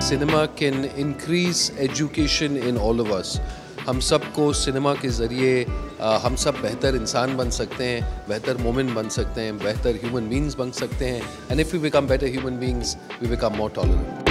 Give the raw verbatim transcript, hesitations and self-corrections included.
cinema can increase education in all of us. हम सबको cinema के ज़रिए हम सब बेहतर इंसान बन सकते हैं, बेहतर मोमिन बन सकते हैं, बेहतर ह्यूमन बीइंग्स बन सकते हैं. And if we become better human beings, we become more tolerant.